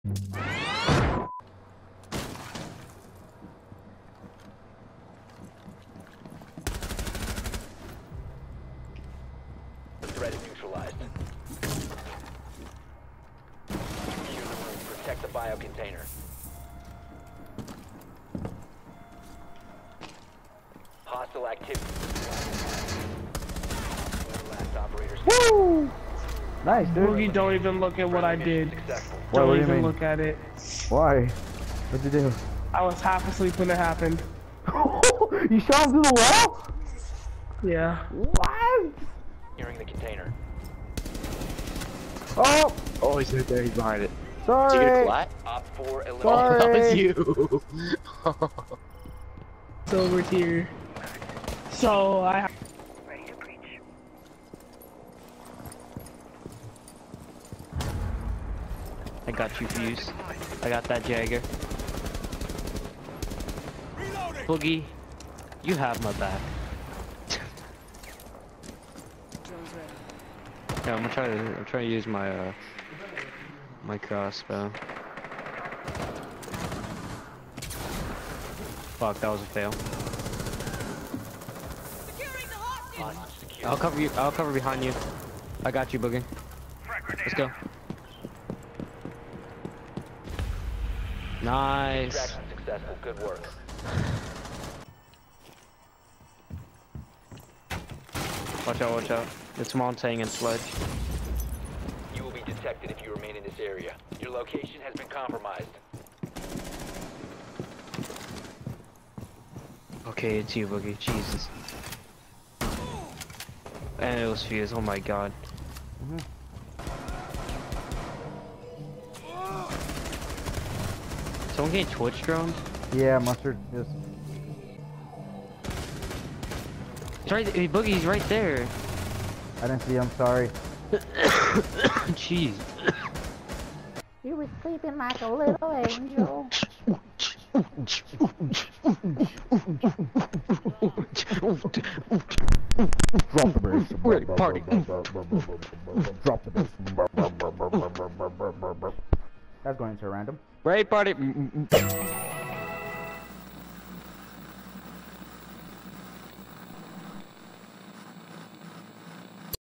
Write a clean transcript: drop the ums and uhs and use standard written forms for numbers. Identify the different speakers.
Speaker 1: The threat is neutralized. Secure the room. Protect the bio container. Hostile activity. Last operators.
Speaker 2: Woo! Nice, dude.
Speaker 3: Boogie, don't even look at what I did.
Speaker 1: Successful.
Speaker 2: What
Speaker 3: Don't
Speaker 2: do you
Speaker 3: even
Speaker 2: mean?
Speaker 3: look at it.
Speaker 2: Why? What'd you do?
Speaker 3: I was half asleep when it happened.
Speaker 2: You shot him through the wall?
Speaker 3: Yeah.
Speaker 2: What?
Speaker 1: Securing the container.
Speaker 2: Oh!
Speaker 4: Oh, he's right there. He's behind it.
Speaker 2: Sorry!
Speaker 4: Did you get a flat?
Speaker 1: Op 4 eliminated.
Speaker 2: Sorry.
Speaker 4: That was you.
Speaker 3: Silver tier. So I.
Speaker 5: I got you, Fuse. I got that Jagger. Boogie, you have my back. Yeah, I'm trying to use my my crossbow. Fuck, that was a fail.
Speaker 1: Hostage secured.
Speaker 5: I'll cover you. I'll cover behind you. I got you, Boogie. Let's go. Nice.
Speaker 1: Extraction successful. Good work.
Speaker 5: Watch out, watch out. It's Montang and Sledge.
Speaker 1: You will be detected if you remain in this area. Your location has been compromised.
Speaker 5: Okay, it's you, Boogie. Jesus. And it was Fuse. Oh my god. Someone getting Twitch droned?
Speaker 2: Yeah, Mustard. Just...
Speaker 5: It's right, hey, Boogie's right there.
Speaker 2: I didn't see him, sorry.
Speaker 5: Jeez.
Speaker 6: You were sleeping like a little angel.
Speaker 2: Drop the bass.
Speaker 5: Ready, party.
Speaker 2: Drop the bass. That's going to random.
Speaker 5: Right, party.